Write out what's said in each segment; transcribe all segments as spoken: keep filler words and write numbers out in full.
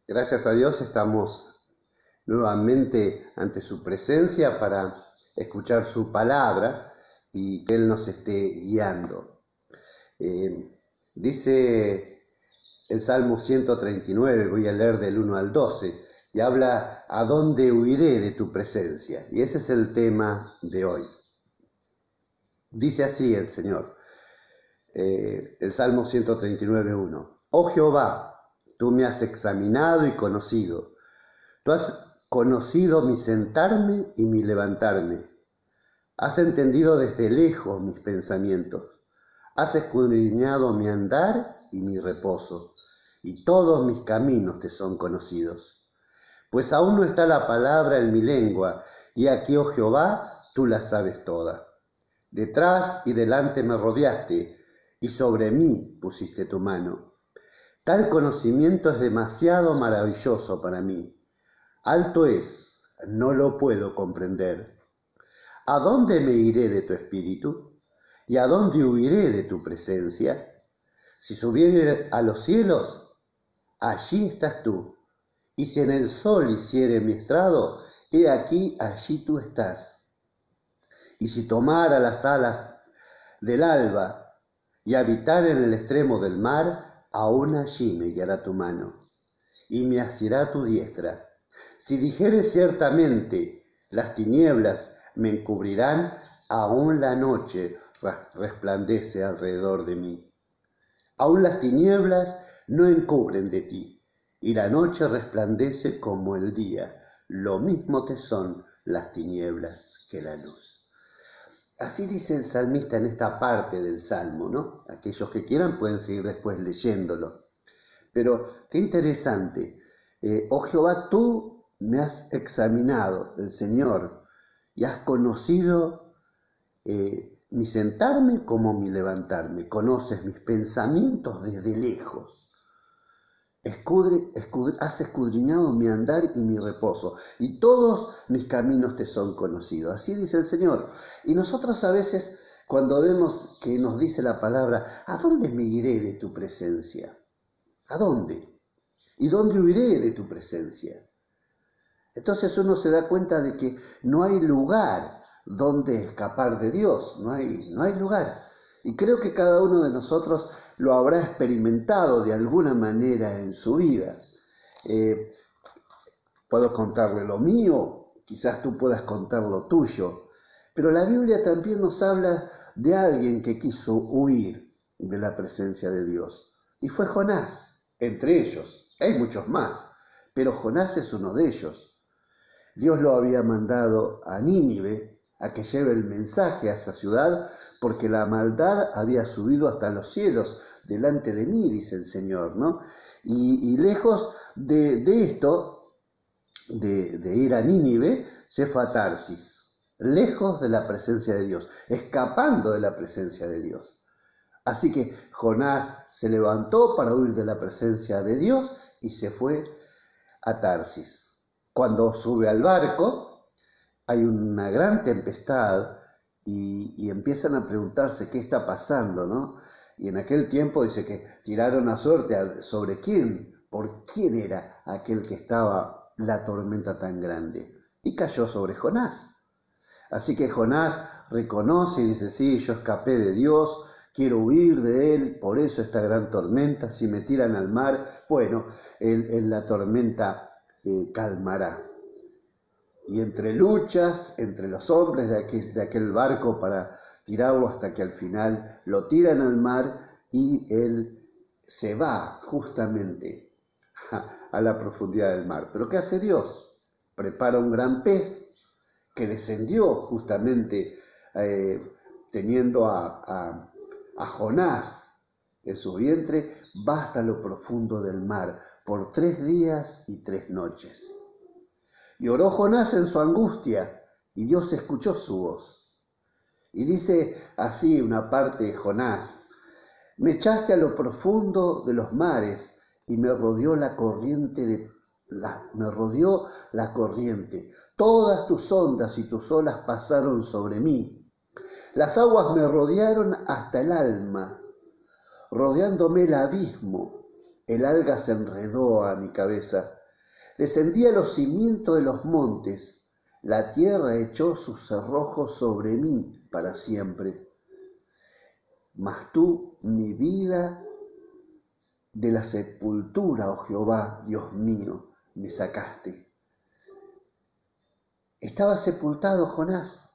Gracias a Dios estamos nuevamente ante su presencia para escuchar su palabra y que Él nos esté guiando. Eh, dice el Salmo ciento treinta y nueve, voy a leer del uno al doce, y habla: ¿a dónde huiré de tu presencia? Y ese es el tema de hoy. Dice así el Señor, eh, el Salmo ciento treinta y nueve, uno. Oh Jehová, tú me has examinado y conocido. Tú has conocido mi sentarme y mi levantarme. Has entendido desde lejos mis pensamientos. Has escudriñado mi andar y mi reposo, y todos mis caminos te son conocidos. Pues aún no está la palabra en mi lengua, y aquí, oh Jehová, tú la sabes toda. Detrás y delante me rodeaste, y sobre mí pusiste tu mano. Tal conocimiento es demasiado maravilloso para mí. Alto es, no lo puedo comprender. ¿A dónde me iré de tu espíritu? ¿Y a dónde huiré de tu presencia? Si subiere a los cielos, allí estás tú. Y si en el sol hiciere mi estrado, he aquí, allí tú estás. Y si tomara las alas del alba y habitar en el extremo del mar, aún allí me guiará tu mano y me asirá tu diestra. Si dijere ciertamente, las tinieblas me encubrirán, aún la noche resplandece alrededor de mí. Aún las tinieblas no encubren de ti, y la noche resplandece como el día. Lo mismo te son las tinieblas que la luz. Así dice el salmista en esta parte del Salmo, ¿no? Aquellos que quieran pueden seguir después leyéndolo. Pero qué interesante. Eh, oh Jehová, tú me has examinado, el Señor, y has conocido eh, mi sentarme como mi levantarme. Conoces mis pensamientos desde lejos. Escudri, escudri, has escudriñado mi andar y mi reposo, y todos mis caminos te son conocidos. Así dice el Señor. Y nosotros a veces, cuando vemos que nos dice la palabra, ¿a dónde me iré de tu presencia? ¿A dónde? ¿Y dónde huiré de tu presencia? Entonces uno se da cuenta de que no hay lugar donde escapar de Dios, no hay, no hay lugar. Y creo que cada uno de nosotros lo habrá experimentado de alguna manera en su vida. Eh, puedo contarle lo mío, quizás tú puedas contar lo tuyo, pero la Biblia también nos habla de alguien que quiso huir de la presencia de Dios, y fue Jonás, entre ellos. Hay muchos más, pero Jonás es uno de ellos. Dios lo había mandado a Nínive a que lleve el mensaje a esa ciudad, porque la maldad había subido hasta los cielos delante de mí, dice el Señor, ¿no? Y, y lejos de, de esto, de, de ir a Nínive, se fue a Tarsis, lejos de la presencia de Dios, escapando de la presencia de Dios. Así que Jonás se levantó para huir de la presencia de Dios y se fue a Tarsis. Cuando sube al barco, hay una gran tempestad, Y, y empiezan a preguntarse qué está pasando, ¿no? Y en aquel tiempo dice que tiraron a suerte sobre quién, por quién era aquel que estaba la tormenta tan grande. Y cayó sobre Jonás. Así que Jonás reconoce y dice, sí, yo escapé de Dios, quiero huir de Él, por eso esta gran tormenta, si me tiran al mar, bueno, en, en la tormenta eh, calmará. Y entre luchas, entre los hombres de aquel, de aquel barco para tirarlo hasta que al final lo tiran al mar y él se va justamente a, a la profundidad del mar. ¿Pero qué hace Dios? Prepara un gran pez que descendió justamente eh, teniendo a, a, a Jonás en su vientre, va hasta lo profundo del mar por tres días y tres noches. Y oró Jonás en su angustia, y Dios escuchó su voz. Y dice así una parte de Jonás: me echaste a lo profundo de los mares, y me rodeó la corriente de la, me rodeó la corriente. Todas tus ondas y tus olas pasaron sobre mí. Las aguas me rodearon hasta el alma, rodeándome el abismo. El alga se enredó a mi cabeza. Descendí a los cimientos de los montes, la tierra echó sus cerrojos sobre mí para siempre. Mas tú, mi vida, de la sepultura, oh Jehová, Dios mío, me sacaste. Estaba sepultado Jonás,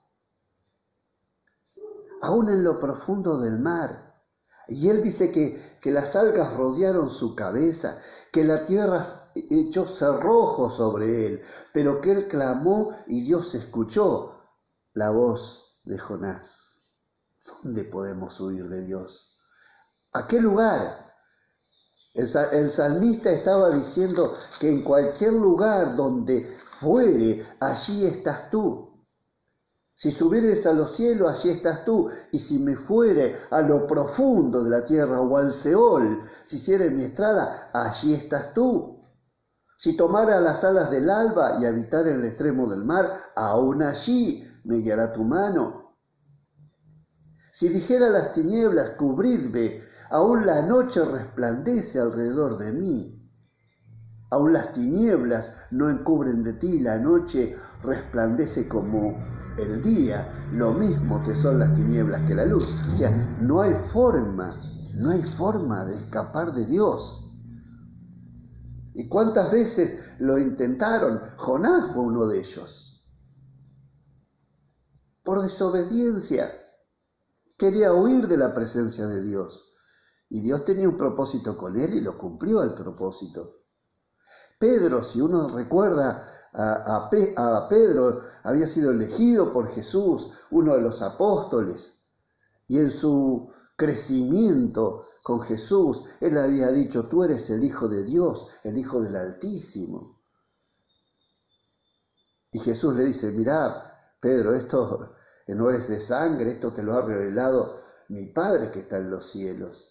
aún en lo profundo del mar. Y él dice que, que las algas rodearon su cabeza, que la tierra echó cerrojos sobre él, pero que él clamó y Dios escuchó la voz de Jonás. ¿Dónde podemos huir de Dios? ¿A qué lugar? El, el salmista estaba diciendo que en cualquier lugar donde fuere, allí estás tú. Si subieres a los cielos, allí estás tú. Y si me fuere a lo profundo de la tierra o al Seol, si hiciere mi estrada, allí estás tú. Si tomara las alas del alba y habitar en el extremo del mar, aún allí me guiará tu mano. Si dijera las tinieblas, cubridme, aún la noche resplandece alrededor de mí. Aún las tinieblas no encubren de ti, la noche resplandece como el día, lo mismo te son las tinieblas que la luz. O sea, no hay forma, no hay forma de escapar de Dios. ¿Y cuántas veces lo intentaron? Jonás fue uno de ellos. Por desobediencia, quería huir de la presencia de Dios. Y Dios tenía un propósito con él y lo cumplió el propósito. Pedro, si uno recuerda a, a, Pe, a Pedro, había sido elegido por Jesús, uno de los apóstoles, y en su crecimiento con Jesús, él había dicho, tú eres el Hijo de Dios, el Hijo del Altísimo. Y Jesús le dice, mirá, Pedro, esto no es de sangre, esto te lo ha revelado mi Padre que está en los cielos.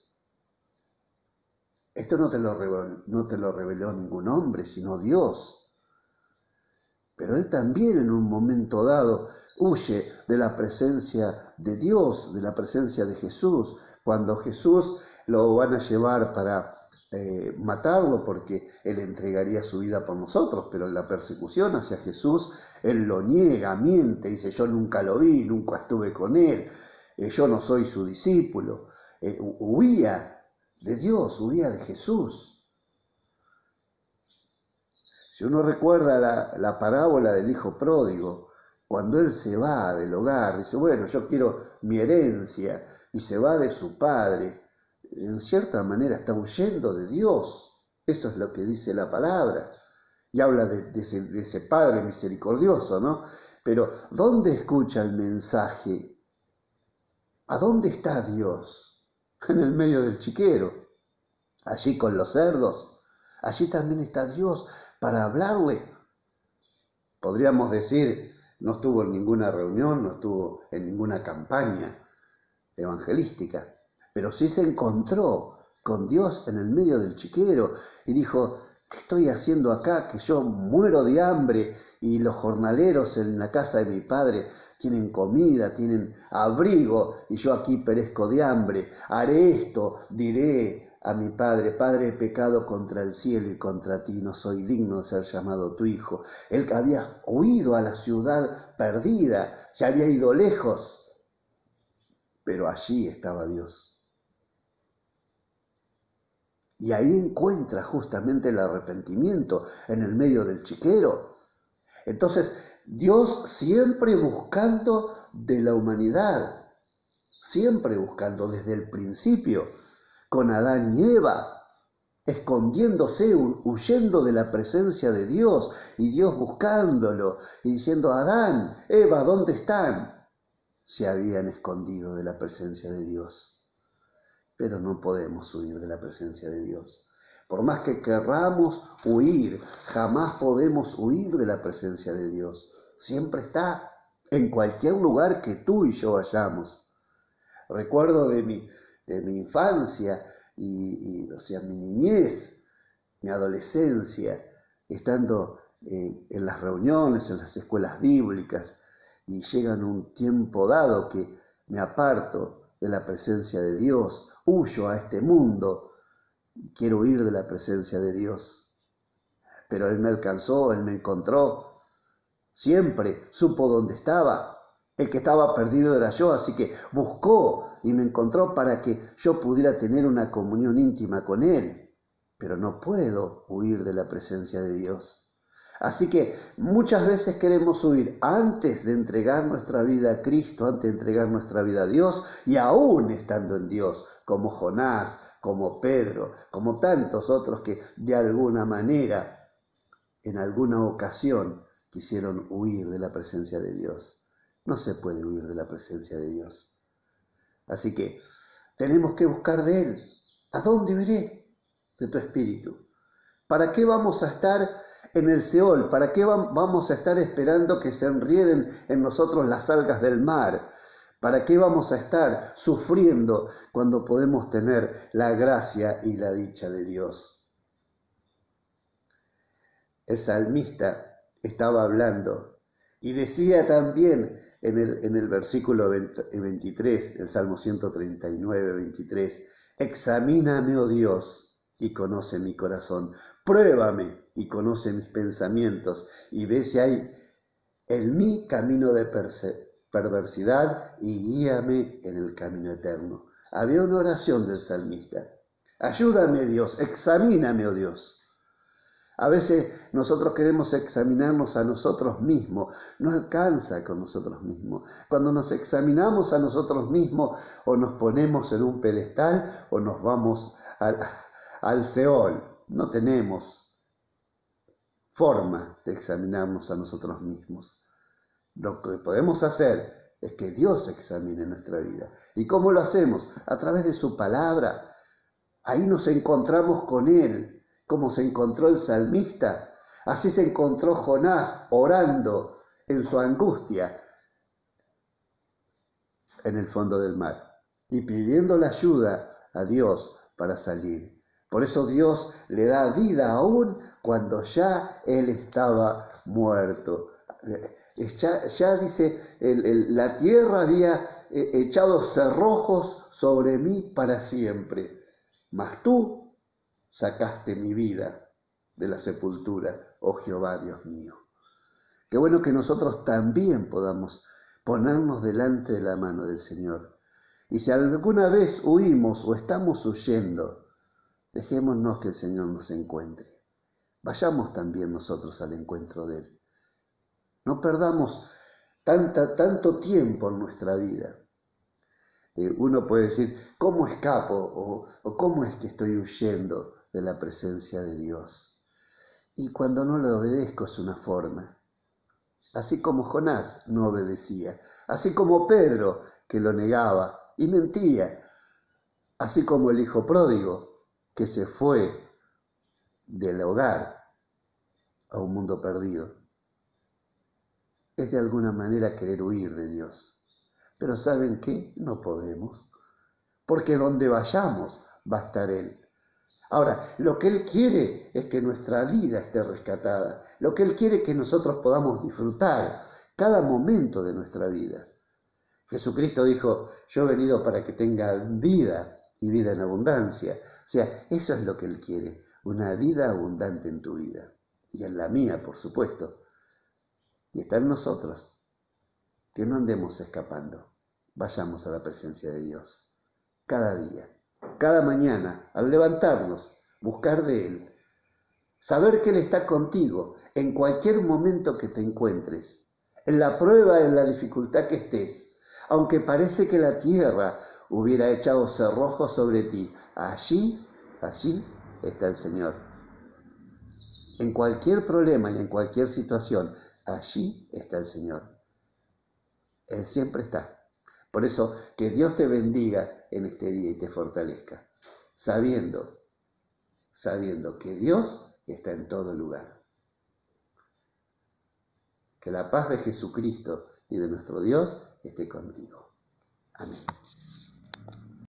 Esto no te lo reveló, no te lo reveló ningún hombre, sino Dios. Pero él también en un momento dado huye de la presencia de Dios, de la presencia de Jesús. Cuando Jesús lo van a llevar para eh, matarlo porque él entregaría su vida por nosotros, pero en la persecución hacia Jesús, él lo niega, miente, dice yo nunca lo vi, nunca estuve con él, eh, yo no soy su discípulo. Eh, huía de Dios, huía de Jesús. Si uno recuerda la, la parábola del hijo pródigo, cuando él se va del hogar, dice, bueno, yo quiero mi herencia, y se va de su padre, en cierta manera está huyendo de Dios. Eso es lo que dice la palabra. Y habla de, de, ese, de ese Padre misericordioso, ¿no? Pero, ¿dónde escucha el mensaje? ¿A dónde está Dios? En el medio del chiquero, allí con los cerdos. Allí también está Dios para hablarle. Podríamos decir, no estuvo en ninguna reunión, no estuvo en ninguna campaña evangelística, pero sí se encontró con Dios en el medio del chiquero y dijo, ¿qué estoy haciendo acá? Que yo muero de hambre y los jornaleros en la casa de mi padre tienen comida, tienen abrigo y yo aquí perezco de hambre. Haré esto, diré a mi padre, Padre, he pecado contra el cielo y contra ti, no soy digno de ser llamado tu hijo. Él había huido a la ciudad perdida, se había ido lejos, pero allí estaba Dios. Y ahí encuentra justamente el arrepentimiento en el medio del chiquero. Entonces, Dios siempre buscando de la humanidad, siempre buscando desde el principio, con Adán y Eva, escondiéndose, huyendo de la presencia de Dios, y Dios buscándolo, y diciendo, Adán, Eva, ¿dónde están? Se habían escondido de la presencia de Dios. Pero no podemos huir de la presencia de Dios. Por más que querramos huir, jamás podemos huir de la presencia de Dios. Siempre está en cualquier lugar que tú y yo vayamos. Recuerdo de mi, de mi infancia, y, y, o sea, mi niñez, mi adolescencia, estando eh, en las reuniones, en las escuelas bíblicas, y llega en un tiempo dado que me aparto de la presencia de Dios, huyo a este mundo, y quiero huir de la presencia de Dios. pero Él me alcanzó, Él me encontró. Siempre supo dónde estaba. El que estaba perdido era yo, así que buscó y me encontró para que yo pudiera tener una comunión íntima con Él. Pero no puedo huir de la presencia de Dios. Así que muchas veces queremos huir antes de entregar nuestra vida a Cristo, antes de entregar nuestra vida a Dios, y aún estando en Dios, como Jonás, como Pedro, como tantos otros que de alguna manera, en alguna ocasión, quisieron huir de la presencia de Dios. No se puede huir de la presencia de Dios. Así que tenemos que buscar de Él. ¿A dónde iré? De tu espíritu. ¿Para qué vamos a estar en el Seol? ¿Para qué vamos a estar esperando que se enrieden en nosotros las algas del mar? ¿Para qué vamos a estar sufriendo cuando podemos tener la gracia y la dicha de Dios? El salmista estaba hablando y decía también en el, en el versículo veintitrés, el Salmo ciento treinta y nueve, veintitrés, examíname, oh Dios, y conoce mi corazón, pruébame y conoce mis pensamientos, y ve si hay en mí camino de perversidad, y guíame en el camino eterno. Había una oración del salmista. Ayúdame, Dios, examíname, oh Dios. A veces nosotros queremos examinarnos a nosotros mismos. No alcanza con nosotros mismos. Cuando nos examinamos a nosotros mismos, o nos ponemos en un pedestal o nos vamos al, al Seol. No tenemos forma de examinarnos a nosotros mismos. Lo que podemos hacer es que Dios examine nuestra vida. ¿Y cómo lo hacemos? A través de su palabra. Ahí nos encontramos con Él. Como se encontró el salmista, así se encontró Jonás orando en su angustia en el fondo del mar y pidiendo la ayuda a Dios para salir. Por eso Dios le da vida aún cuando ya él estaba muerto. Ya, ya dice, el, el, la tierra había echado cerrojos sobre mí para siempre, mas tú sacaste mi vida de la sepultura, oh Jehová, Dios mío. Qué bueno que nosotros también podamos ponernos delante de la mano del Señor. Y si alguna vez huimos o estamos huyendo, dejémonos que el Señor nos encuentre. Vayamos también nosotros al encuentro de Él. No perdamos tanta, tanto tiempo en nuestra vida. Eh, uno puede decir, ¿cómo escapo? O, o ¿cómo es que estoy huyendo de la presencia de Dios? Y cuando no le obedezco es una forma. Así como Jonás no obedecía, así como Pedro que lo negaba y mentía, así como el hijo pródigo que se fue del hogar a un mundo perdido. Es de alguna manera querer huir de Dios. Pero ¿saben qué? No podemos, porque donde vayamos va a estar Él. Ahora, lo que Él quiere es que nuestra vida esté rescatada. Lo que Él quiere es que nosotros podamos disfrutar cada momento de nuestra vida. Jesucristo dijo, yo he venido para que tengan vida y vida en abundancia. O sea, eso es lo que Él quiere, una vida abundante en tu vida. Y en la mía, por supuesto. Y está en nosotros. Que no andemos escapando. Vayamos a la presencia de Dios. Cada día. Cada mañana, al levantarnos, buscar de Él, saber que Él está contigo en cualquier momento que te encuentres, en la prueba, en la dificultad que estés, aunque parece que la tierra hubiera echado cerrojos sobre ti, allí, allí está el Señor. En cualquier problema y en cualquier situación, allí está el Señor. Él siempre está. Por eso, que Dios te bendiga en este día y te fortalezca, sabiendo, sabiendo que Dios está en todo lugar. Que la paz de Jesucristo y de nuestro Dios esté contigo. Amén.